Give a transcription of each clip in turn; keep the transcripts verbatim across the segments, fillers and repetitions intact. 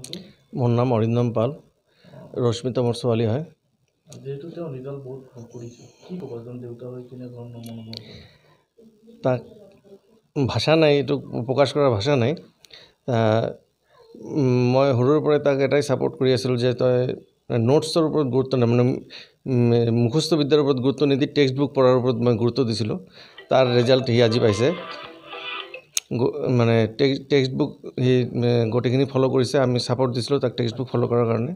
মোৰ নাম অৰিন্দম পাল ৰশ্মিতা মোৰ ছোৱালী হয় যেহেতু তেওঁ ৰিজাল্ট বহুত ভাল কৰিছে কি ক'ব এজন দেউতা হৈ কিনে ধৰণৰ মনোভাৱ তাক ভাষা নাই এইটো প্ৰকাশ কৰাৰ ভাষা নাই মই সৰুৰ পৰাই তাক এটাই ছাপোৰ্ট কৰি আছিলোঁ যে তই নোটছৰ ওপৰত গুৰুত্ব নাই মানে মুখস্থ বিদ্যাৰ ওপৰত গুৰুত্ব নিদি টেক্সট বুক পঢ়াৰ ওপৰত মই গুৰুত্ব দিছিলোঁ তাৰ ৰিজাল্ট সি আজি পাইছে মানে টেক্সট বুক সি গোটেইখিনি ফ'ল' কৰিছে আমি ছাপোৰ্ট দিছিলোঁ তাক টেক্সট বুক ফ'ল' কৰাৰ কাৰণে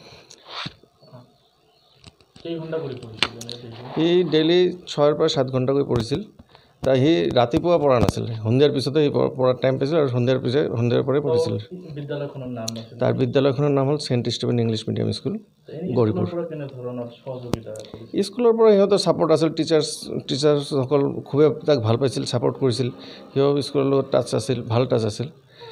সি ডেইলি ছয়ৰ পৰা সাত ঘণ্টাকৈ পঢ়িছিল তা সি ৰাতিপুৱা পঢ়া নাছিল সন্ধিয়াৰ পিছতে সি পঢ়াৰ টাইম পাইছিল আৰু সন্ধিয়াৰ পিছত সন্ধিয়াৰ পৰাই পঢ়িছিল তাৰ বিদ্যালয়খনৰ নাম হ'ল Saint Stephen English medium school Gauripur স্কুলৰ পৰা সিহঁতৰ ছাপোৰ্ট আছিল টিচাৰ্ছ টিচাৰ্ছসকল খুবেই তাক ভাল পাইছিল ছাপোৰ্ট কৰিছিল সিহঁত স্কুলৰ লগত টাচ আছিল ভাল টাচ আছিল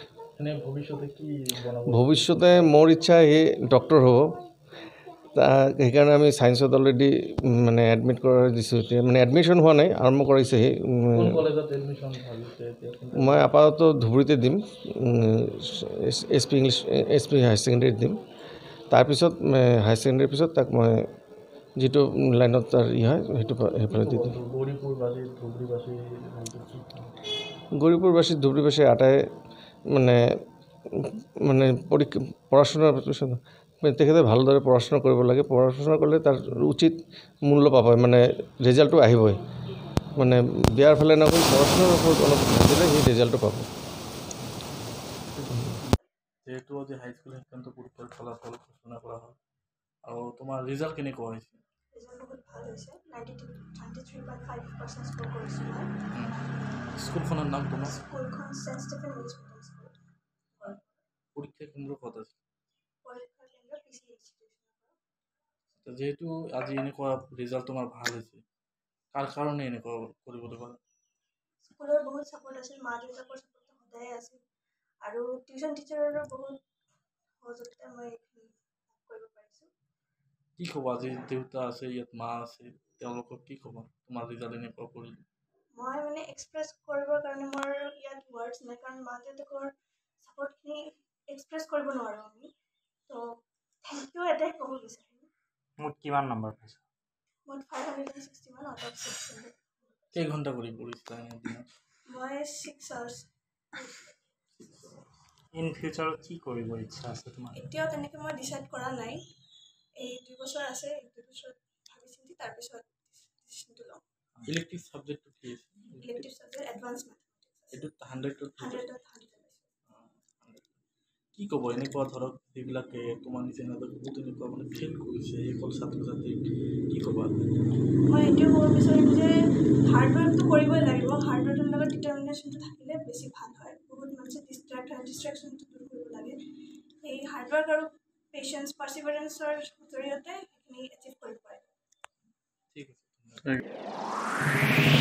ভৱিষ্যতে মোৰ ইচ্ছা সি ডক্টৰ হ'ব তাক সেইকাৰণে আমি ছায়েন্সত অলৰেডি মানে এডমিট কৰাই দিছোঁ এতিয়া মানে এডমিশ্যন হোৱা নাই আৰম্ভ কৰাইছে সি মই আপাতত ধুবুৰীতে দিম S P English S P higher ছেকেণ্ডেৰীত দিম তাৰপিছত হায়াৰ ছেকেণ্ডেৰীৰ পিছত তাক মই যিটো লাইনত তাৰ ই হয় সেইটো সেইফালে দি দিম গৌৰীপুৰবাসী ধুবুৰীবাসী আটাই মানে মানে পৰীক্ষা পঢ়া শুনাৰ পিছত তেখেতে ভালদৰে পঢ়া শুনা কৰিব লাগে পঢ়া শুনা কৰিলে তাৰ উচিত মূল্য পাব মানে ৰিজাল্টটো আহিবই মানে বেয়াৰ ফালে নগৈ পঢ়া শুনাৰ ওপৰত অলপ ধ্যান দিলে সেই ৰিজাল্টটো পাব যেহেতু আজি হাইস্কুল শিক্ষান্ত পৰীক্ষাৰ ফলাফল ঘোষণা কৰা হয় আৰু তোমাৰ ৰিজাল্ট কেনেকুৱা হৈছে স্কুলখনৰ নাম তোমাৰ পৰীক্ষা কেন্দ্ৰ ক'ত আছে যেহেতু আজি এনেকুৱা ৰিজাল্ট তোমাৰ ভাল হৈছে কাৰ কাৰণে এনেকুৱা কৰিবলৈ পাৰা স্কুলৰ বহুত ছাপোৰ্ট আছিল মা দেউতাকৰ ছাপোৰ্ট সদায় আছিল আৰু টিউশ্যন টিচাৰৰো বহুত সহযোগিতা মই কৰিব পাৰিছোঁ কি ক'বা আজি দেউতা আছে ইয়াত মা আছে তেওঁলোকক কি ক'বা তোমাৰ ৰিজাল্ট এনেকুৱা কৰিলে মই মানে এক্সপ্ৰেছ কৰিবৰ কাৰণে মোৰ ইয়াত ৱৰ্ডছ নাই কাৰণ মা দেউতাকৰ ছাপোৰ্টখিনি এক্সপ্ৰেছ কৰিব নোৱাৰোঁ আমি তো থেংক ইউ এটাই ক'ব বিচাৰিম মোৰ কিমান নম্বৰ পাইছা মোৰ five hundred and sixty one out of six hundred কেইঘণ্টা কৰি পঢ়িছা মই ছিক্স আৱাৰ্ছ ইন ফিউচাৰত কি কৰিব ইচ্ছা আছে তোমাৰ এতিয়াও তেনেকৈ মই ডিচাইড কৰা নাই এই দুই বছৰ আছে এই দুই বছৰত ভাবি চিন্তি তাৰপিছত ডিচিশ্যনটো ল'ম ইলেক্টিভ ছাবজেক্টটো কি আছে ইলেক্টিভ ছাবজেক্ট এডভান্স মেথমেটিক্স এইটোত হাণ্ড্ৰেডত হাণ্ড্ৰেডত হাণ্ড্ৰেড কি ক'ব এনেকুৱা ধৰক যিবিলাকে তোমাৰ নিচিনা বহুত এনেকুৱা মানে ফেইল কৰিছে এইসকল ছাত্ৰ ছাত্ৰীক কি ক'বা মই এইটোৱে ক'ব বিচাৰিম যে হাৰ্ড ৱৰ্কটো কৰিবই লাগিব হাৰ্ড ৱৰ্কৰ লগত ডিটাৰমিনেশ্যনটো থাকিলে বেছি ভাল হয় বহুত মানুহে ডিষ্ট্ৰেক্ট হয় ডিষ্ট্ৰেকশ্যনটো দূৰ কৰিব লাগে এই হাৰ্ড ৱৰ্ক আৰু পেচেঞ্চ পাৰ্চিভাৰেঞ্চৰ জৰিয়তে সেইখিনি এচিভ কৰিব পাৰে ঠিক আছে